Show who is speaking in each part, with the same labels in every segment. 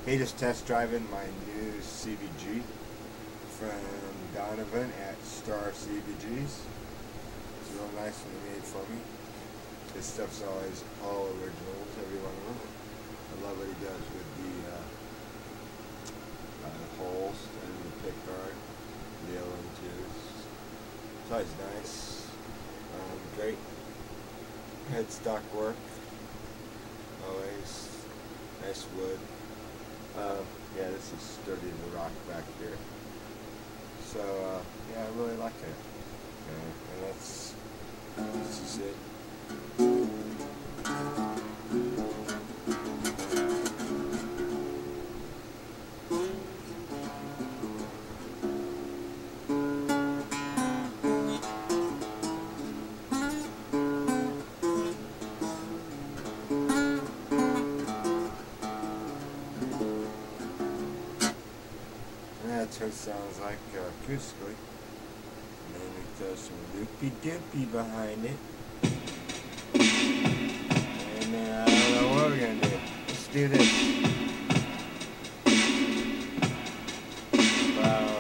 Speaker 1: Hey, just test driving my new CBG from Donovan at StarrJam. It's real nice when they made for me. This stuff's always all originals, every one of them. I love what he does with the holes and the pick guard, the LM2s. It's always nice. Great headstock work. Always nice wood. Yeah, this is sturdy as a rock back here. So yeah, I really like it. And this is it. That's what it sounds like acoustically. And then we throw some loopy-doopy behind it. And then I don't know what we're going to do. Let's do this. About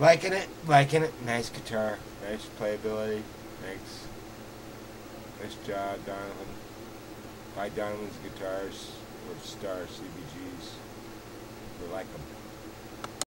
Speaker 1: Liking it, liking it. Nice guitar, nice playability, nice job, Donovan. Buy Donovan's guitars with Star CBGs. We like them.